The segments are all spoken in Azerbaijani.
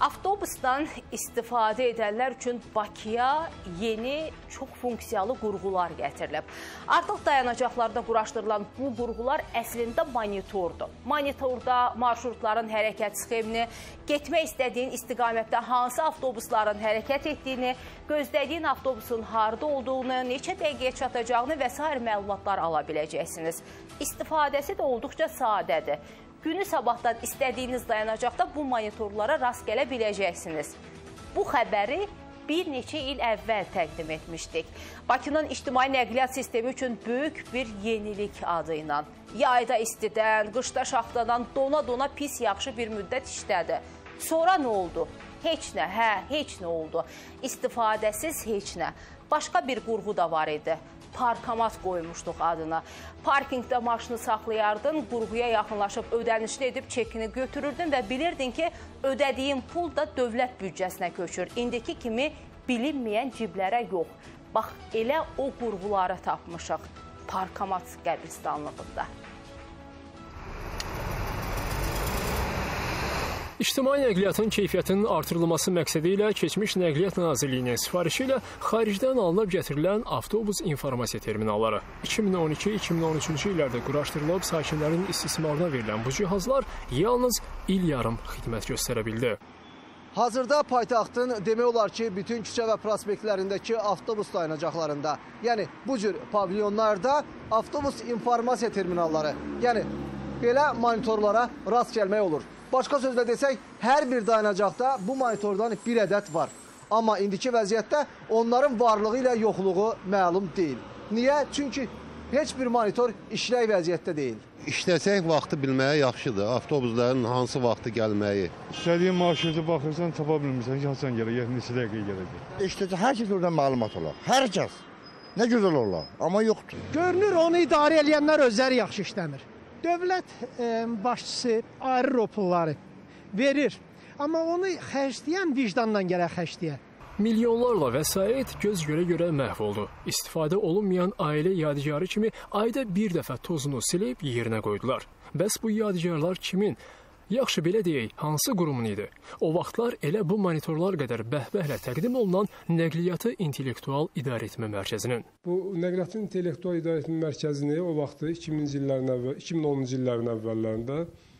Avtobusdan istifadə edənlər üçün Bakıya yeni, çox funksiyalı qurğular gətirilib. Artıq dayanacaqlarda quraşdırılan bu qurğular əslində monitordur. Monitorda marşrutların hərəkət sxemini, getmək istədiyin istiqamətdə hansı avtobusların hərəkət etdiyini, gözlədiyin avtobusun harada olduğunu, neçə dəqiqəyə çatacağını və s. məlumatlar ala biləcəksiniz. İstifadəsi də olduqca sadədir. Günü sabahdan istədiyiniz dayanacaqda bu monitorlara rast gələ biləcəksiniz. Bu xəbəri bir neçə il əvvəl təqdim etmişdik. Bakının ictimai nəqliyyat sistemi üçün böyük bir yenilik adı ilə. Yayda istidən, qışda şaxtadan dona-dona pis yaxşı bir müddət işlədi. Sonra nə oldu? Heç nə, heç nə oldu. İstifadəsiz heç nə. Başqa bir qurğu da var idi. Parkomat qoymuşduq adına. Parkingdə maşını saxlayardın, qurğuya yaxınlaşıb ödənişli edib çekini götürürdün və bilirdin ki, ödədiyin pul da dövlət büdcəsinə köçür. İndiki kimi bilinməyən ciblərə yox. Bax, elə o qurğuları tapmışıq Parkomat qəbristanlığında. İctimai nəqliyyatın keyfiyyətinin artırılması məqsədi ilə keçmiş Nəqliyyat Nazirliyinin sifarişi ilə xaricdən alınıb gətirilən avtobus informasiya terminalları 2012-2013-cü illərdə quraşdırılıb sakinlərin istismarına verilən bu cihazlar yalnız il yarım xidmət göstərə bildi. Hazırda paytaxtın demək olar ki, bütün küçə və prospektlərindəki avtobus dayanacaqlarında, yəni bu cür pavilyonlarda avtobus informasiya terminalları, yəni belə monitorlara rast gəlmək olur. Başqa sözlə desək, hər bir dayanacaqda bu monitordan bir ədəd var. Amma indiki vəziyyətdə onların varlığı ilə yoxluğu məlum deyil. Niyə? Çünki heç bir monitor işlək vəziyyətdə deyil. İşləsək vaxtı bilməyə yaxşıdır. Avtobusların hansı vaxtı gəlməyi. İstədiyin marşruta baxırsan, tapa bilmirsən ki, hasan gələk, neçə dəqiqə gələcək. İşte hər kəs oradan məlumat olar. Hər kəs. Nə gözəl olar, amma yoxdur. Görünür, onu idarə edənlər özləri yaxşı işləmir. Dövlət başçısı ayrı pulları verir, amma onu xərcləyən vicdandan gələ xərcləyə. Milyonlarla vəsait göz görə məhv oldu. İstifadə olunmayan ailə yadigarı kimi ayda bir dəfə tozunu silib yerinə qoydular. Bəs bu yadigarlar kimin? Yaxşı belə deyək, hansı qurumun idi? O vaxtlar elə bu monitorlar qədər bəhbəhlə təqdim olunan Nəqliyyatı İntellektual İdarə Etmə Mərkəzinin. Bu Nəqliyyatın İntellektual İdarə Etmə Mərkəzini o vaxtı 2010-cu illərin əvvəllərində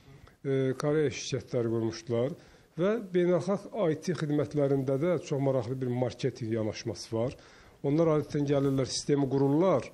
Koreya şirkətləri qurmuşdular və beynəlxalq IT xidmətlərində də çox maraqlı bir marketinq yanaşması var. Onlar adətən gəlirlər, sistemi qururlar,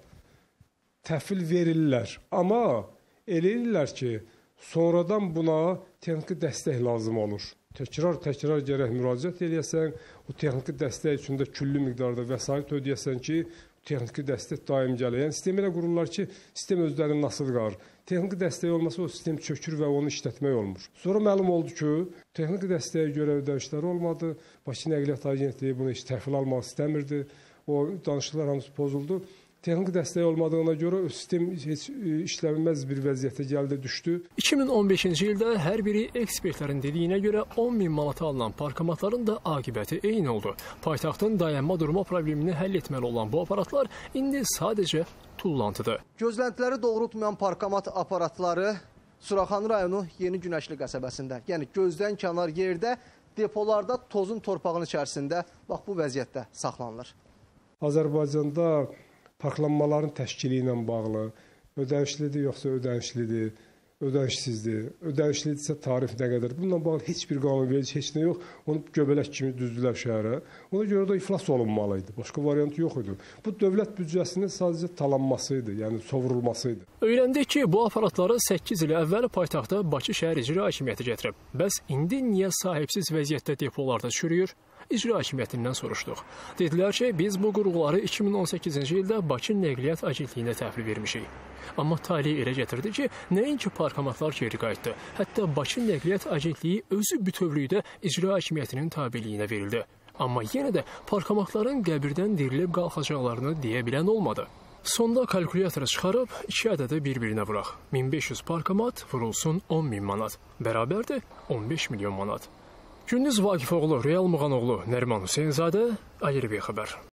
təhvil verirlər, amma eləyirlər ki, sonradan buna texniki dəstək lazım olur. Təkrar gərək müraciət edəsən, o texniki dəstək üçün də küllü miqdarda vəsait ödəyəsən ki, texniki dəstək daim gəlir. Yəni, sistem elə qururlar ki, sistem özlərini nasıl qarır. Texniki dəstək olmasa o sistem çökür və onu işlətmək olmur. Sonra məlum oldu ki, texniki dəstəyə görə ödənişləri olmadı. Bakı Nəqliyyat Agentliyi bunu heç təhvil almaq istəmirdi. O danışıqlar hamısı pozuldu. Texniki dəstək olmadığına görə o sistem heç işlənilməz bir vəziyyətə gəldi, düşdü. 2015-ci ildə hər biri ekspertlərin dediyinə görə 10.000 manata alınan parkomatların da aqibəti eyni oldu. Paytaxtın dayanma durma problemini həll etməli olan bu aparatlar indi sadəcə tullantıdır. Gözləntiləri doğrultmayan parkomat aparatları Suraxanı rayonu Yeni Günəşli qəsəbəsində, yəni gözdən kənar yerdə, depolarda tozun torpağın içərisində bax bu vəziyyətdə saxlanılır. Azərbaycanda parklanmaların təşkili ilə bağlı, ödənişlidir yoxsa ödənişlidir, ödənişsizdir, ödənişlidirsə tarif nə qədər. Bununla bağlı heç bir qanunverici, heç nə yox. Onu göbələk kimi düzdülər şəhərə. Ona görə də iflas olunmalıydı. Başqa variantı yox idi. Bu dövlət büdcəsinin sadəcə talanması idi, yəni sovrulması idi. Öyrəndik ki, bu aparatları 8 il əvvəl paytaxtda Bakı şəhər icra hakimiyyəti gətirib. Bəs indi niyə sahibsiz vəziyyətdə depolarda çürüyür? İcra hakimiyyətindən soruşduq. Dedilər ki, biz bu qurğuları 2018-ci ildə Bakı Nəqliyyat Agentliyinə təhvil vermişik. Amma talih elə gətirdi ki, nəinki parkomatlar geri qayıtdı. Hətta Bakı Nəqliyyat Agentliyi özü bütövlükdə icra hakimiyyətinin tabeliyinə verildi. Amma yenə də parkomatların qəbirdən dirilib qalxacaqlarını deyə bilən olmadı. Sonda kalkulyatoru çıxarıb 2 ədədə bir-birinə vuraq. 1500 parkomat vurulsun 10.000 manat. Bərabərdir 15 milyon manat. Gündüz Vaqifoğlu, Real Muğanoğlu, Nəriman Hüseynzadə, ATV xəbər.